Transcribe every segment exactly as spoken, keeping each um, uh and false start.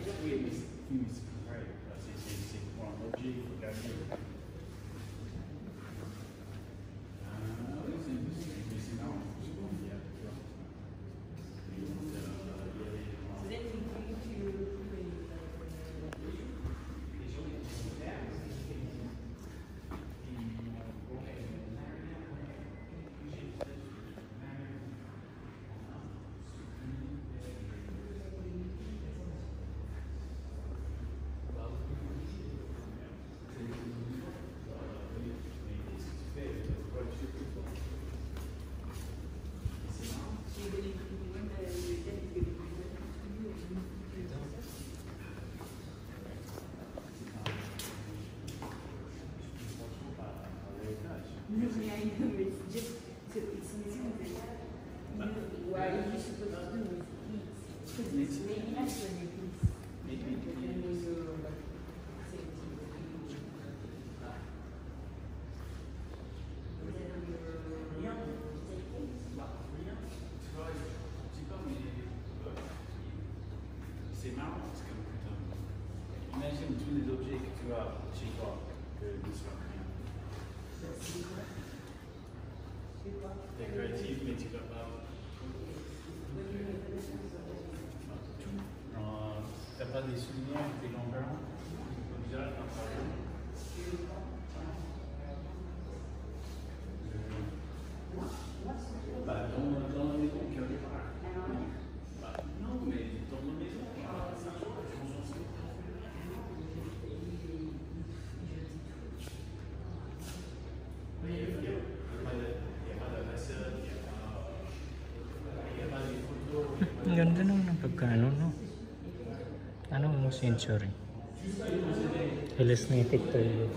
Oui, mais c'est pareil. C'est pour un objet, il faut garder. Ah oui, c'est marrant. No, I know, it's just, so it's missing the, you know, why are you supposed to do with kids? Because it's maybe nice when you kids. Maybe when you're like seventeen. C'est marrant parce que putain, imagine tous les objets que tu as chez toi que ne soient rien. Décoratif, mais tu vas pas. Tu n'as pas des souvenirs de tes grands-parents? Déjà, bah, dans, dans la maison, quelque part. Bah, non, mais dans la maison, c'est un jour, je m'en souviens. Il n'y a pas de vaisselle, il n'y a pas de photos. Ang ganda naman ng pagkano, no? Ano mo century? Elasmatic toilet.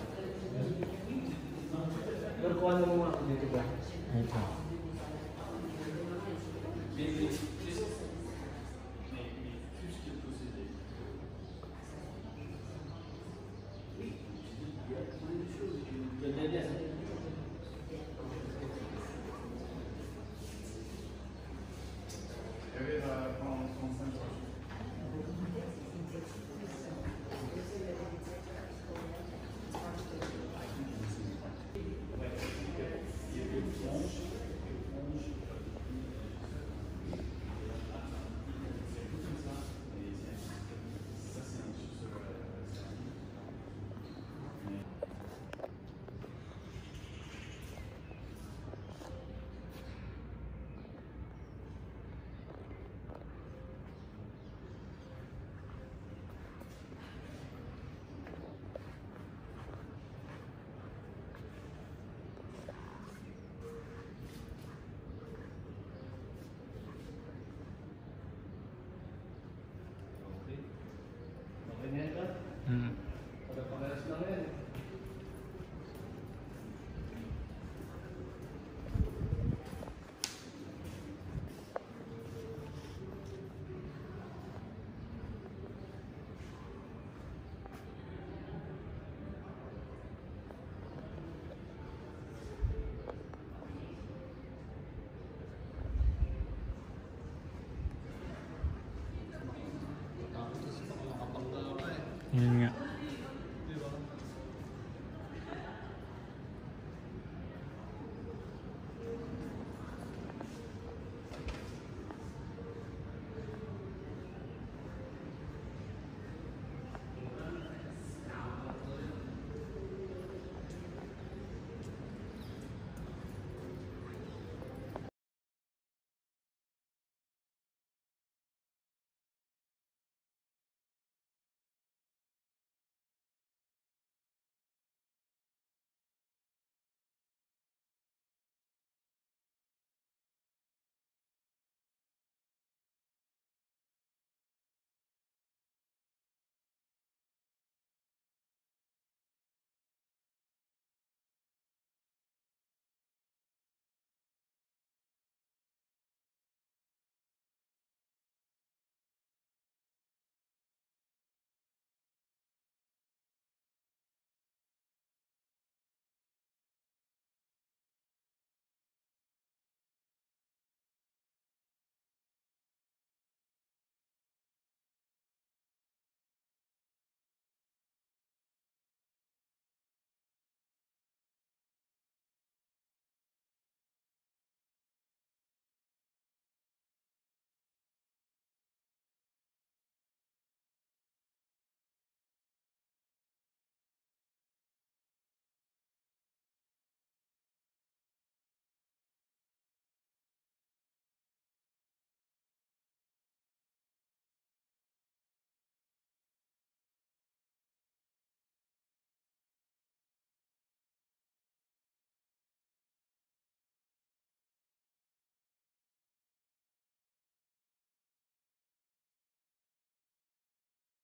Nagkuha na mo mga dito ba? Ito. Hmm. Yun nga.